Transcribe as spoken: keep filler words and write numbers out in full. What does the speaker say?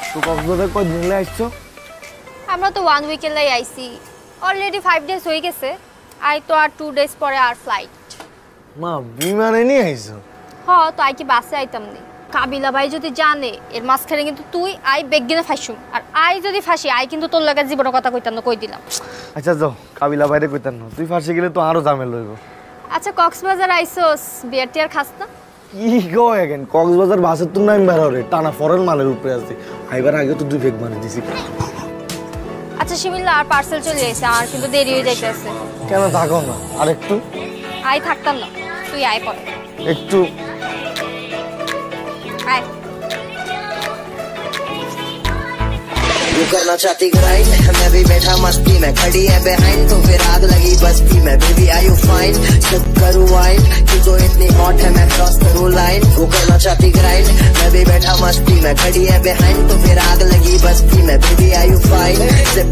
তো কক্সবাজার কয়দিন লাই আসছো? আমরা তো ওয়ান উইকের লাই আইছি, অলরেডি ফাইভ ডেজ হয়ে গেছে। আই তো আর টু ডেজ পরে আর ফ্লাইট। মা বিমানে নিয়ে আইছো? হ, তো আই কি বাসে আইতাম নি? কাবিলা ভাই যদি জানে এর মাঝখানে কিন্তু তুই আই বেগিনে ফাঁসুম, আর আই যদি ফাঁসি আই কিন্তু তোর লাগা জীবনের কথা কইতাম না, কই দিলাম। আচ্ছা যাও, কাবিলা বাইরে কইতাম না, তুই ফাঁসে গেলে তো আরো ঝামেলা হইব। আচ্ছা কক্সবাজার আইসোস, বিয়ার টিয়ার খাস না? কি গো এখন কক্সবাজার বাসের তো নাম বের হরে, টানা ফরেন মালের উপরে আছে। আইবার আগে তো দুই ফেক মারি দিছি। আচ্ছা শিমিল্লা, আর পার্সেল চলে এসে, আর কিন্তু দেরি হয়ে যাইতেছে। কেন থাকো না আর একটু? আই থাকতাম না, তুই আয় পরে একটু। আয়। तू करना चाहती ग्राइंड, मैं भी बैठा मस्ती में, खड़ी है बिहाइंड तो फिर आग लगी बस्ती में। बेबी आर यू फाइन, सब करूँ वाइन, तू तो इतनी हॉट है मैं क्रॉस करूँ लाइन। तू करना चाहती ग्राइंड, मैं भी बैठा मस्ती में, खड़ी है बिहाइंड तो फिर आग लगी बस्ती में। बेबी आर यू फाइन, सब